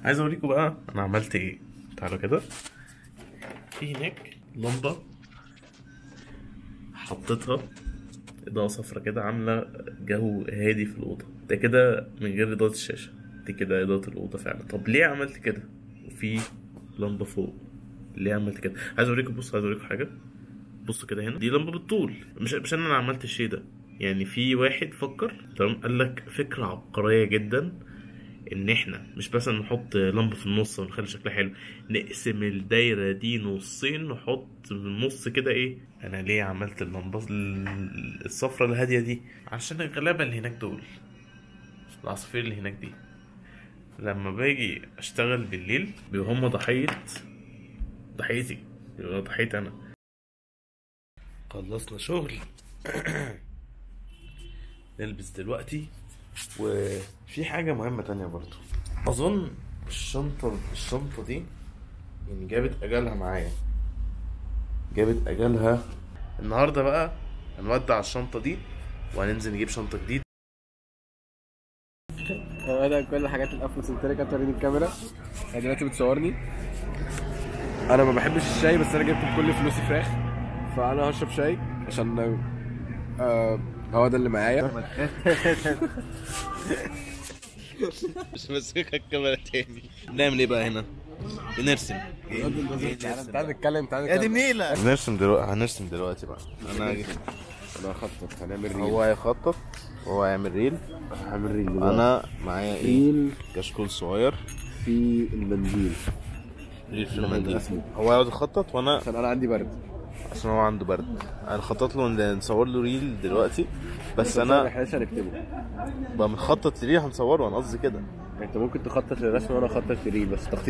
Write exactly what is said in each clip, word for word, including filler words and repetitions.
عايز اوريكم بقى انا عملت ايه. تعالوا كده، في هناك لمبه حطيتها اضاءه صفرا كده عامله جو هادي في الاوضه. ده كده من غير اضاءه الشاشه، دي كده اضاءه الاوضه فعلا. طب ليه عملت كده؟ وفي لمبه فوق، ليه عملت كده؟ عايز اوريكم. بصوا عايز اوريكم حاجه. بصوا كده هنا، دي لمبه بالطول. مش مش انا اللي عملت الشيء ده، يعني في واحد فكر تمام قال لك فكره عبقريه جدا ان احنا مش بس نحط لمبه في النص ونخلي شكلها حلو، نقسم الدايره دي نصين نحط في النص كده ايه. انا ليه عملت اللمبه الصفرا الهاديه دي؟ عشان الغلابه اللي هناك دول، العصافير اللي هناك دي، لما باجي اشتغل بالليل بيبقوا هم ضحيه ضحيتي، بيبقوا ضحيتي انا. خلصنا شغل نلبس دلوقتي. وفي حاجة مهمة تانية برضو، أظن الشنطة الشنطة دي يعني جابت أجلها معايا، جابت أجلها النهاردة. بقى هنودع الشنطة دي وهننزل نجيب شنطة جديدة. انا كل الحاجات الافلس قلت لك هتوريني الكاميرا. هي دلوقتي بتصورني. انا ما بحبش الشاي بس انا جبت بكل فلوسي فراخ، فانا هشرب شاي عشان آه هو ده اللي معايا. مش ماسكك الكاميرا تاني. بنعمل ايه بقى هنا؟ بنرسم. تعال نتكلم تعال يا دي نتكلم النيلة. هنرسم دلوقتي هنرسم دلوقتي بقى. انا انا هخطط هنعمل ريل. هو هيخطط وهو هيعمل ريل. هعمل ريل دلوقتي. انا معايا ايه؟ ريل كشكول صغير في المنديل. ريل في المنديل. هو هيقعد يخطط وانا عشان انا عندي برد، عشان هو عنده برد. هنخطط له نصور له ريل دلوقتي، بس انا احنا لسه هنكتبه بقى بنخطط لريل هنصوره. انا قصدي كده انت ممكن تخطط للرسم وانا اخطط لريل، بس التخطيط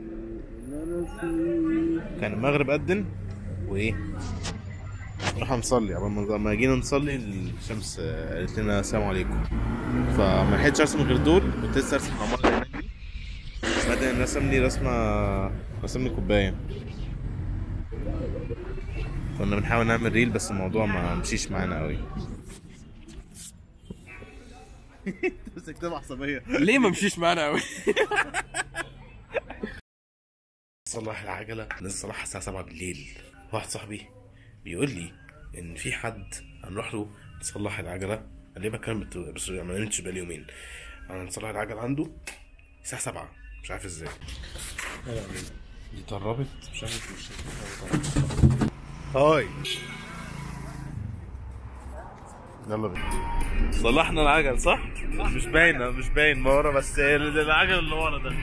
كان المغرب أذن وايه راح نصلي. قبل ما جينا نصلي الشمس قالت لنا السلام عليكم، فما لحقتش ارسم غير دول. كنت لسه ارسم العمارة اللي هناك دي، بعدين رسم لي رسمه رسم لي كوبايه. كنا بنحاول نعمل ريل بس الموضوع ما مشيش معانا قوي. بس كتابة عصبيه. ليه ما مشيش معانا قوي؟ صلح العجله، لسه صلحها الساعه سبعة بالليل. واحد صاحبي بيقول لي ان في حد هنروح له نصلح العجله. قال لي بكلم بس ما نمتش بقالي يومين. هنصلح العجله عنده الساعه سبعة، مش عارف ازاي. دي طربت مش عارف مش عارف. هاي يلا بينا. صلحنا العجل صح؟ مش باينه مش باين ما ورا، بس العجل اللي ورا ده.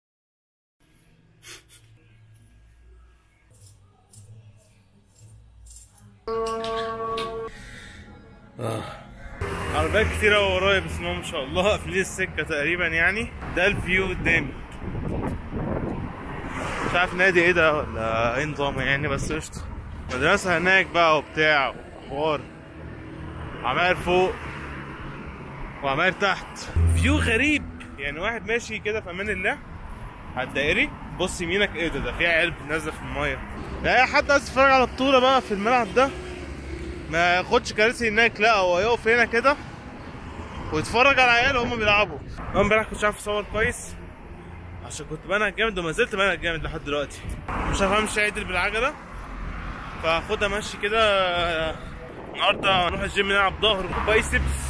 آه. عربيات كتيرة ورايا بسم الله ما شاء الله، قافلين السكة تقريبا. يعني ده الفيو قدامي. مش عارف نادي ايه ده ولا ايه نظامه يعني، بس قشطة. مدرسة هناك بقى وبتاع وحوار، عماير فوق وعماير تحت. فيو غريب يعني، واحد ماشي كده في امان الله على الدائري، بص يمينك ايه ده؟ ده في عيال نازلة في المية. لا اي حد عايز يتفرج على البطولة بقى في الملعب ده ما ياخدش كراسي هناك، لا هو يقف هنا كده ويتفرج على العيال وهم بيلعبوا. انا امبارح كنتش عارف اصور كويس عشان كنت بنهج جامد وما زلت بنهج جامد لحد دلوقتي. مش عارف امشي عدل بالعجله، فاخدها ماشي كده. النهارده هنروح الجيم نلعب ظهر وبايسبس.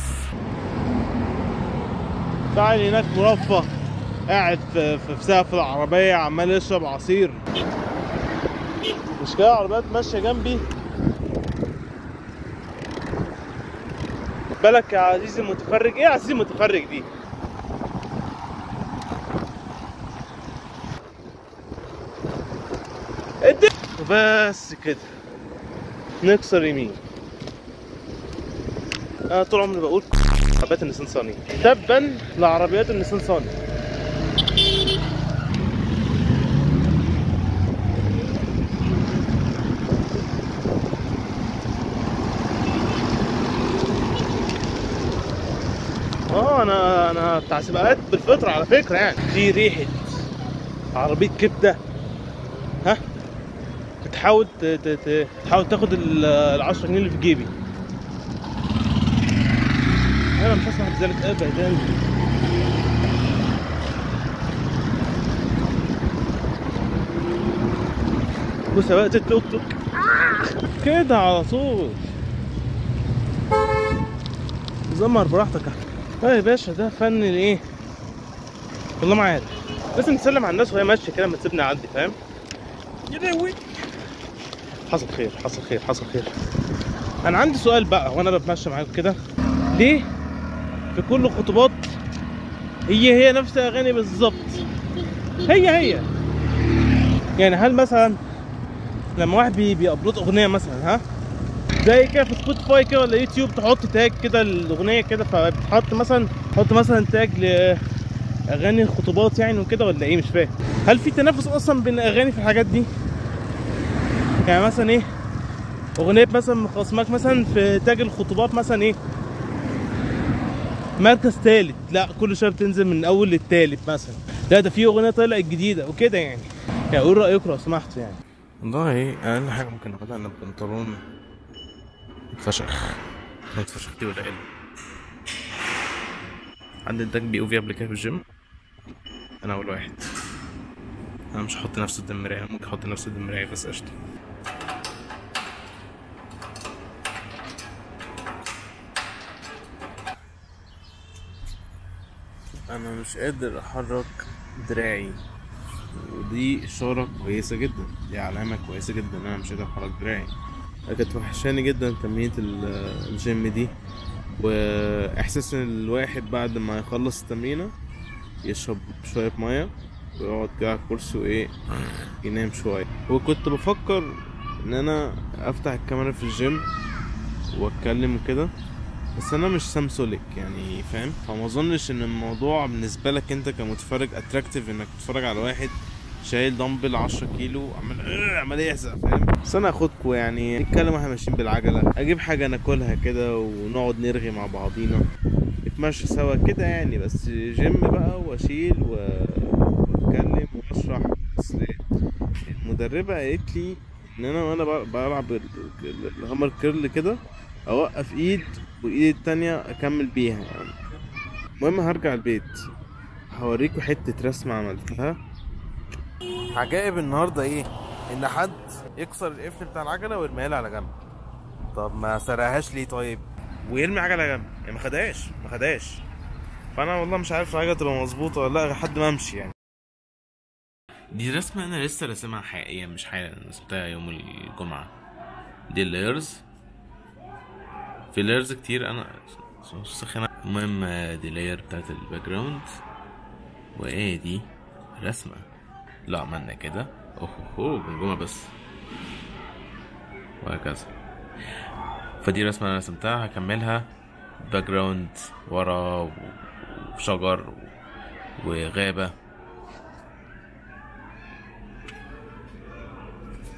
تعال هناك مرفه قاعد في في سقف العربيه عمال يشرب عصير. مش كده عربيات ماشيه جنبي. بالك يا عزيزي المتفرج. ايه يا عزيزي المتفرج دي؟ ادي وبس كده نكسر يمين. انا طول عمري بقول عربيات النيسان صاني، تبا لعربيات النيسان صاني. اه انا انا بتاع سباقات بالفطره على فكره. يعني في ريحه عربيه كبده، ها بتحاول تحاول تاخد ال عشرة جنيه اللي في جيبي. انا مش هسمح بذلك ابدا. وسواقة التوك توك كده على طول زمر براحتك. اه يا باشا ده فن الايه والله ما عارف. لازم نسلم على الناس وهي ماشيه كده ما تسيبني اعدي فاهم. يا لهوي حصل خير حصل خير حصل خير. انا عندي سؤال بقى وانا بتمشى معاكم كده، ليه في كل الخطوبات هي هي نفس الاغاني بالظبط؟ هي هي يعني هل مثلا لما واحد بي بيابلود اغنيه مثلا ها زي كده في سبوتيفاي كده ولا يوتيوب تحط تاج كده الاغنيه كده فبتحط مثلا تحط مثلا تاج لاغاني الخطوبات يعني وكده ولا ايه؟ مش فاهم. هل في تنافس اصلا بين الاغاني في الحاجات دي؟ يعني مثلا ايه اغنيه مثلا مخصمك مثلا في تاج الخطوبات مثلا ايه مركز تالت، لا كل شويه بتنزل من اول للتالت مثلا، لا ده في اغنيه طلعت جديده وكده يعني. يعني قول رايكم لو سمحتوا يعني. والله ايه اقل حاجه ممكن اخدها ان البنطلون اتفشخ. اتفشخ دي ولا ايه؟ عندي انتاج بي او في قبل كده في الجيم، انا اول واحد. انا مش هحط نفس قدام المرايه، ممكن احط نفس قدام المرايه بس قشطه. انا مش قادر احرك دراعي ودي اشاره كويسه جدا، دي علامه كويسه جدا ان انا مش قادر احرك دراعي. كانت وحشاني جدا تمرينة الجيم دي، واحساس ان الواحد بعد ما يخلص التمرينه يشرب شويه ميه ويقعد كده على الكرسي وايه ينام شويه. وكنت بفكر ان انا افتح الكاميرا في الجيم واتكلم وكده، بس انا مش سامسوليك يعني فاهم، فما اظنش ان الموضوع بالنسبه لك انت كمتفرج اتراكتيف انك تتفرج على واحد شايل دمبل عشرة كيلو عمال عمال يحزق فاهم. بس انا اخدكوا يعني نتكلم واحنا ماشيين بالعجله، اجيب حاجه ناكلها كده ونقعد نرغي مع بعضينا نتمشى سوا كده يعني. بس جيم بقى واشيل واتكلم واشرح. اصل المدربه قالت لي ان انا وانا بلعب الهامر كيرل كده اوقف ايد وايد التانية اكمل بيها يعني. المهم هرجع البيت هوريكوا حتة رسمة عملتها. عجائب النهاردة ايه؟ ان حد يكسر القفل بتاع العجلة ويرميها لي على جنب. طب ما سرقهاش ليه طيب؟ ويرمي عجلة على جنب يعني ما خدهاش ما خدهاش. فانا والله مش عارف العجلة تبقى مظبوطة ولا لا لحد ما امشي يعني. دي رسمة انا لسه راسمها حقيقية مش حالا، رسمتها يوم الجمعة. دي اللايرز، في لايرز كتير انا سخنة. المهم دي لاير بتاعت الباك جراوند، وايه دي رسمة لا عملنا كده اوه اوه جمجمة بس وهكذا. فدي رسمة انا رسمتها هكملها باك جراوند ورا وشجر وغابة